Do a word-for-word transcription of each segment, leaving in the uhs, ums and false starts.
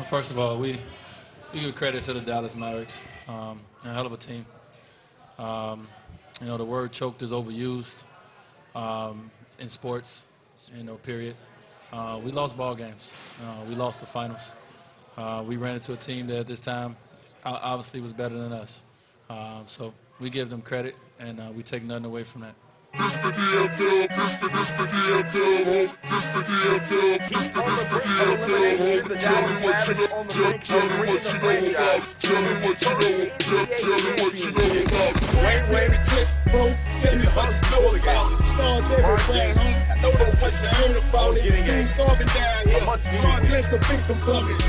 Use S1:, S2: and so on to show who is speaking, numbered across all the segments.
S1: first of all, we, we give credit to the Dallas Mavericks. Um, a hell of a team. Um, you know, the word choked is overused um, in sports, you know, period. Uh, we lost ball games. Uh, we lost the finals. Uh, we ran into a team that at this time obviously was better than us. Um, so we give them credit, and uh, we take nothing away from that.
S2: This the D F L, this the, this the D F L, this the D F L, this the, this the D F L, tell me what you know, tell me what you know about, tell me what you know, tell me what you know about. Wait, wait, click, bro, tell me what you know about it. Stars everywhere, huh? I know that's what you heard about it. Things starving down here, God bless the victim from it.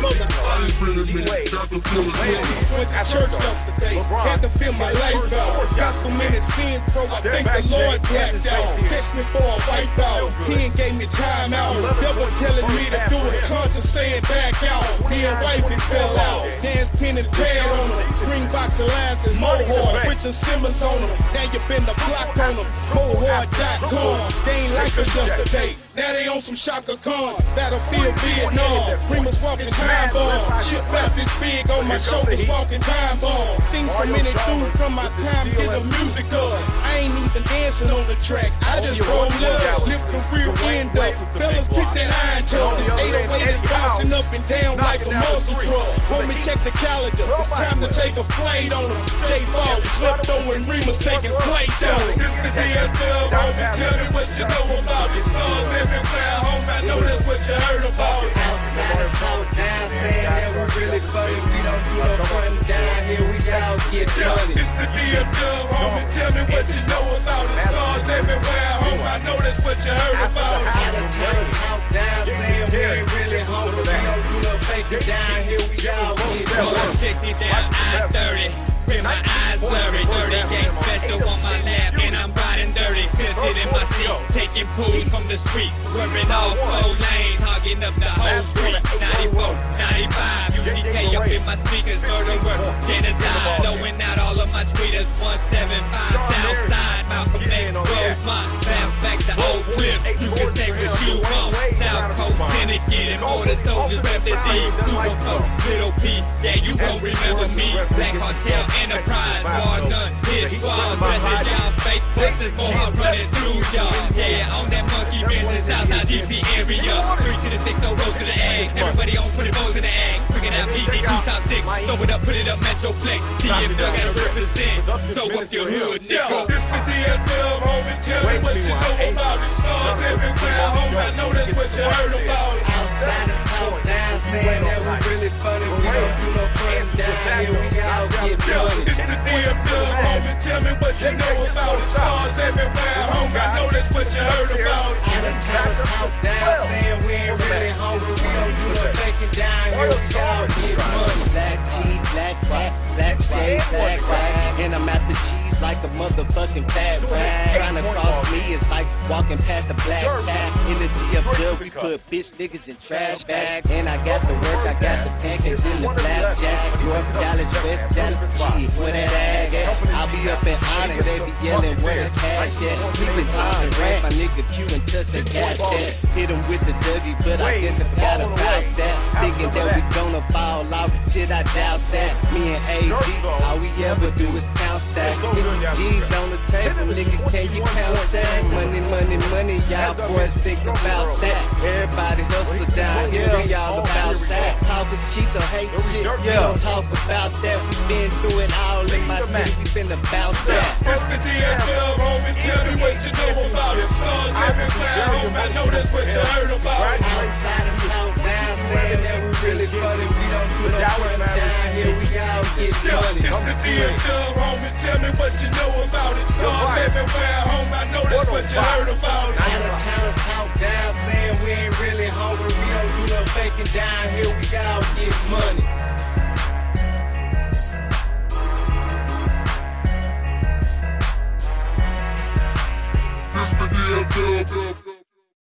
S2: I ain't really me, got to feel it. Went to church yesterday, had to feel my life out. Got so many sins, bro, I think the Lord blacked out. Catch me for a wipe out. He ain't gave me time out. Devil telling me to do it. Conscience saying back out. Me and wifey fell out. Dance pin and pad on them. Green box of lines and Mohawk. Richard Simmons on them. Now you been the block on them. Mohawk dot com. They ain't like us yesterday. Now they on some Shaka Khan. Battlefield Vietnam. Remus walking time bomb. Shit rap is big on my shoulders walking time bomb. Things a minute through from my time get the music up. I ain't even dancing on the track. I just roll up, lift the rear end up. Fellas kick that iron tuck. This eight oh eight is bouncing up and down like a muscle truck. Want me check the calendar. It's time to take a flight on them. J Ball, Slipto, and Remus taking flight down. This the D F L, homie. Tell me what you know about it. Stars everywhere, homie. I know that's what you heard about it.
S3: Outside of town, down, saying that we really funny. We don't do no fun down here. We all get money.
S2: It's the D F L, homie. Tell me what you know about it. Stars everywhere, homie. I know that's what you heard about it.
S3: Out of town, out down, saying we ain't really hungry. We don't do no faking down here. We all get money.
S4: Check me down, I thirty. With my eyes blurry, dirty game special on my lap, and I'm riding dirty, tilted in my seat, taking pools from the street, swerving off four lanes, hogging up the whole street, ninety-four, ninety-five, U G K up in my speakers, murderer, genocide, blowing out all of my tweeters, one seventy-five, Southside, Malcolm X, Rosemont, bounce back to Old Cliff, you can take what you want, South Coast, Syndicate, and all the soldiers rep the D, Super Coast, Little P, yeah, you gon' remember me, Black Cartel, Enterprise, bar done, hit squad, dressing y'all fake places for her running through y'all. Yeah, on that monkey business, outside D C area. Three to the six, no road to the egg. Everybody on twenty rows in the egg. Bringing out P G, two top six. Throw it up, put it up, Metroplex. D F L gotta represent. So what's your hood, nigga?
S2: This the D F L, homie. Tell me what you know about it. Stars everywhere, homie. I know that's what you heard about it.
S3: Outside of town, down, saying that we really funny. We don't do no fun down here. We all get money.
S2: It's the D F L, homie. Tell me what you know about it. Stars everywhere, homie. I know that's what you heard about it.
S3: Out of town, out down, saying we ain't really hungry. We don't do no faking down here. We all get money. Black cheese, black cat, black shade, black rag, and I'm at the cheese like a motherfucking fat rag. Trying to cross me is like walking past a black cat. In the D F L, we put bitch niggas in trash bags. And I got the work, I got the pancakes in the blackjack. North Dallas, West Dallas, cheese, where that ag at? I'll be up in Onyx, they be yelling where the cash at. Keep it on the rack, my nigga Q and touch the gas that. Hit him with the Dougie, but I guess I forgot about that. Thinking that we gonna fall off, shit I doubt that. Me and A D, all we ever do is count stacks. G's on the table, nigga, can you count that? Money, money, money, y'all boys think about that. Everybody hustle down here, we all about that. Talk is cheap, so hate shit, we don't talk about that. We been through it all in my city, we been about that.
S2: It's the D F L, homie, tell me what you know about it. Stars everywhere, homie, I know that's what you heard about it.
S3: Outside of town, down, saying that we really funny. We don't do no fun down here, we all get money.
S2: It's the D F L, homie, tell me what you know about it. Stars everywhere, homie, I know that's what you heard about it.
S3: Out of town, talk down, saying we ain't really hungry. We don't do no faking down here, we all get money.